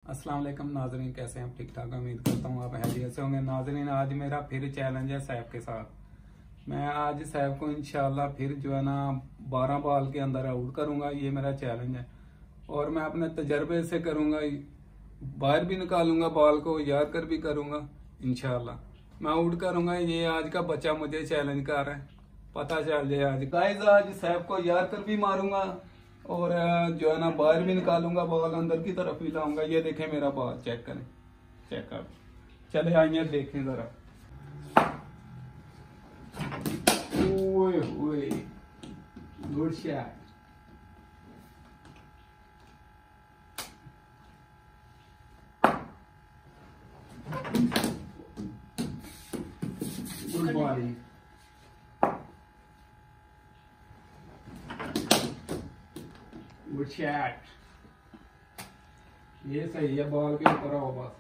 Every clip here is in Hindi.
अस्सलाम वालेकुम नाजरीन, कैसे हैं आप? ठीक ठाक, उम्मीद करता हूँ आप हैरियत से होंगे। नाजरीन, आज मेरा फिर चैलेंज है सैफ के साथ। मैं आज सैफ को इंशाल्लाह फिर जो है ना 12 बॉल के अंदर आउट करूंगा। ये मेरा चैलेंज है और मैं अपने तजर्बे से करूंगा। बाहर भी निकालूंगा बॉल को, यारकर भी करूंगा। इंशाल्लाह मैं आउट करूंगा। ये आज का बच्चा मुझे चैलेंज कर रहा है, पता चल जाए आज। गाइस, आज सैफ को यारकर भी मारूंगा और जो है ना बाहर भी निकालूंगा, बॉल अंदर की तरफ भी लाऊंगा। ये देखें मेरा बॉल, चेक करें, चेक कर। चले आइए देखें जरा। ओए ओए, good shot. Good bowling. Good shot. ये सही है, बॉल के ऊपर आओ बस।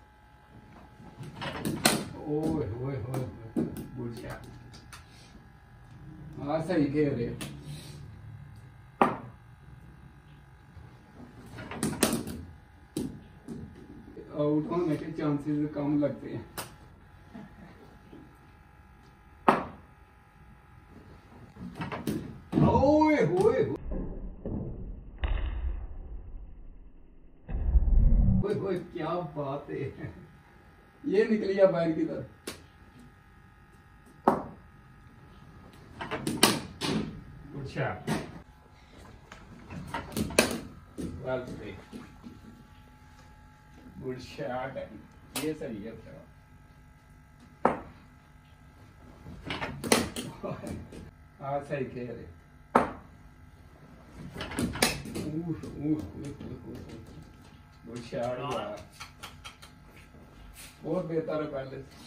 ओए ओए ओए, गुड शॉट। हाँ, सही खेल रहे। आउट होने के चांसेस कम लगते हैं। ओए ओए ओए, क्या बात है। ये निकली है बाहर की तरफ। Good shot. Well played. Good shot है, ये सही है। हाँ, सही खेल रहे। गुड शॉट यार, बहुत बेहतर है पहले से।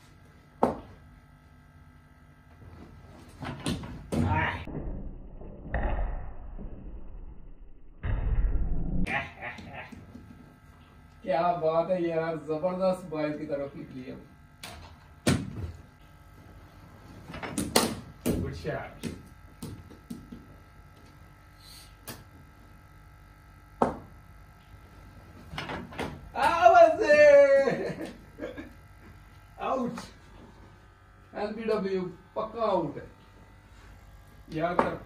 क्या बात है यार, जबरदस्त बॉल की तरफ निकली है। Good shot. आउट। एलबीडब्ल्यू पक्का आउट है याद कर।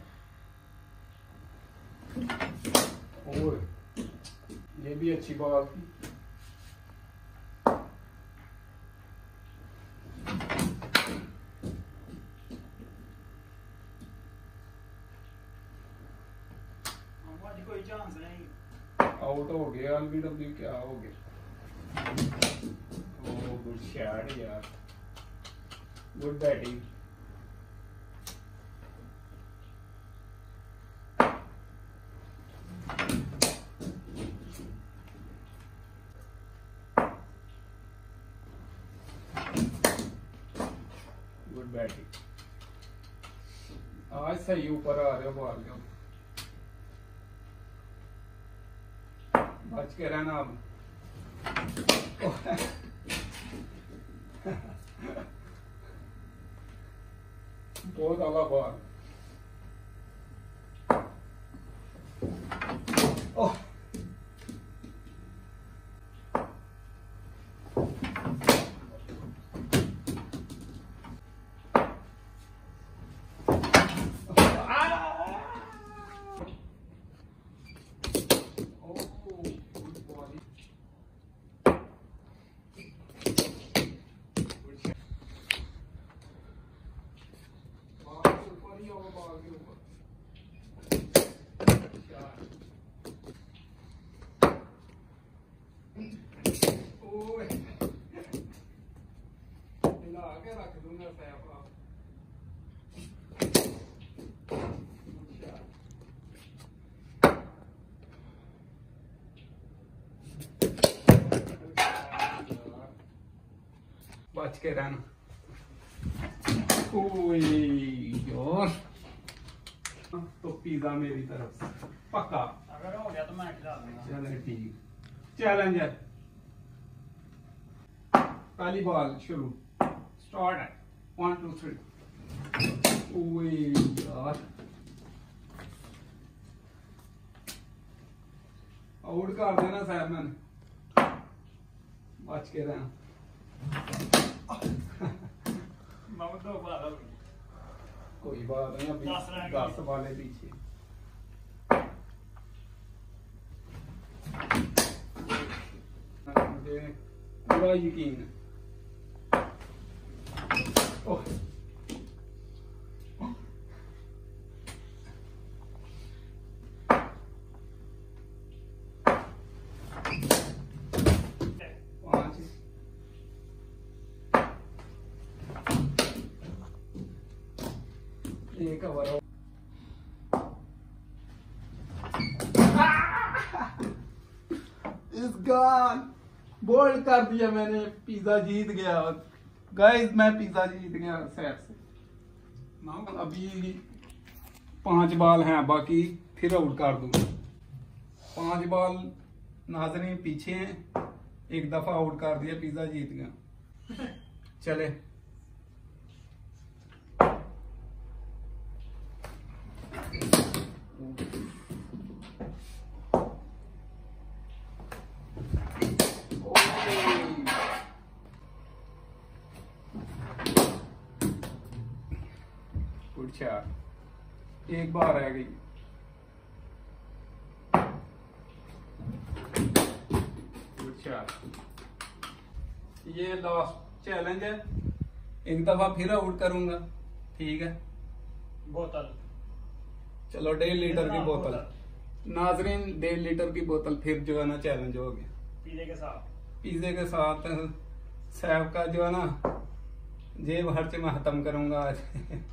ओए, ये भी अच्छी बॉल थी। कोई चांस नहीं, आउट हो गया। एलबीडब्ल्यू क्या हो गया। ओह, गुड शॉट यार, गुड बैटिंग। Good batting. आज सही ऊपर आ रहे हो बॉल के, बच के रहना अब। बहुत आला बॉल। ओह, आगे रख दूंगा सैफ। बच के रहना। यार, तो पिज्जा मेरी तरफ से पक्का। अगर हो गया तो मैं खिला दूंगा। चले ठीक, चैलेंज है। पहली बॉल शुरू, स्टार्ट है। 1 2 3। ओए यार, आउट कर देना सैफ मैंने। बच के रहा। मामा तो बात हो गई। कोई बात नहीं, अभी 10 वाले पीछे। मुझे पूरा यकीन है। ओह एक ओवर इस गॉन बोल्ड कर दिया मैंने। पिज्जा जीत गया गाइस, मैं पिज्जा जीत गया सैफ से। अभी 5 बॉल हैं बाकी, फिर आउट कर दूंगा। 5 बॉल नाज़रीन पीछे हैं, एक दफा आउट कर दिया, पिज्जा जीत गया। चले चार, एक बार रह गई। ये लास्ट चैलेंज है, एक दफा फिर आउट करूंगा, ठीक है। बोतल चलो 1.5 लीटर की बोतल नाजरीन, 1.5 लीटर की बोतल फिर जो है ना चैलेंज हो गया। पिज़्ज़े के साथ सैफ का जो है ना जेब खर्च मैं खत्म करूंगा आज।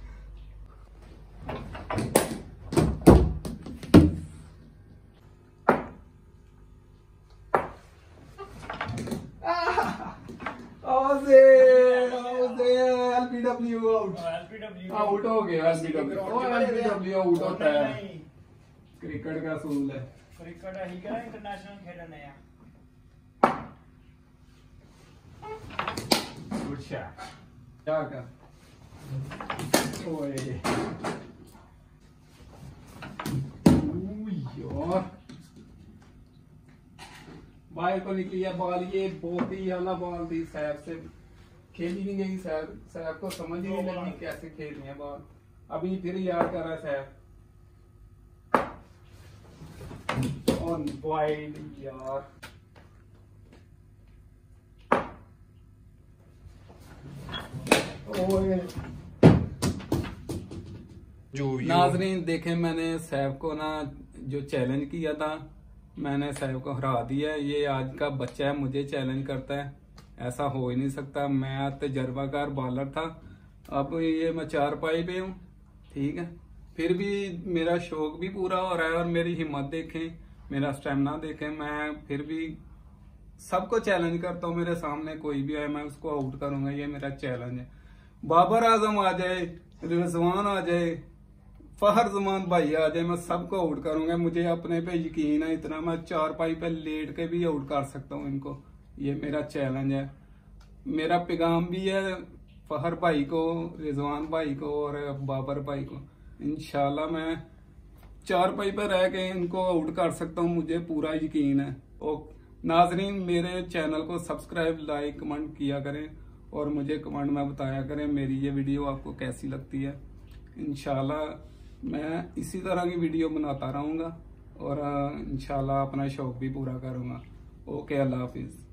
एलबीडब्ल्यू आउट हो गया। एलबीडब्ल्यू आउट होता है, क्रिकेट का असूल है। क्रिकेट ही क्या इंटरनेशनल खेलने हैं। गुड शॉट, क्या कर ओए यार, बाहर को निकली है बॉल। ये बहुत ही आला बॉल थी, सैफ से खेली नहीं गई। सैफ को समझ ही नहीं लगी कैसे खेलनी है बॉल। अभी फिर याद कर रहा है सैफ ऑन वाइड यार। ओए नाजरीन देखें, मैंने सैफ को ना जो चैलेंज किया था, मैंने सैफ को हरा दिया। ये आज का बच्चा है, मुझे चैलेंज करता है, ऐसा हो ही नहीं सकता। मैं तजर्बाकार बॉलर था, अब ये मैं 4 पाई पे हूँ, ठीक है। फिर भी मेरा शौक भी पूरा हो रहा है, और मेरी हिम्मत देखें, मेरा स्टेमिना देखें। मैं फिर भी सबको चैलेंज करता हूँ, मेरे सामने कोई भी आए मैं उसको आउट करूंगा, ये मेरा चैलेंज है। बाबर आजम आ जाए, रिजवान आ जाए, फहर जमान भाई आ जाए, मैं सबको आउट करूंगा। मुझे अपने पे यकीन है इतना, मैं 4 पाई पे लेट के भी आउट कर सकता हूँ इनको। ये मेरा चैलेंज है। मेरा पैगाम भी है फहर भाई को, रिजवान भाई को और बाबर भाई को। इंशाल्लाह मैं 4 पाई पे रह के इनको आउट कर सकता हूँ, मुझे पूरा यकीन है। और नाजरीन मेरे चैनल को सब्सक्राइब, लाइक, कमेंट किया करें, और मुझे कमेंट में बताया करें मेरी ये वीडियो आपको कैसी लगती है। इंशाल्लाह मैं इसी तरह की वीडियो बनाता रहूँगा, और इंशाल्लाह अपना शौक भी पूरा करूँगा। ओके, अल्लाह हाफिज़।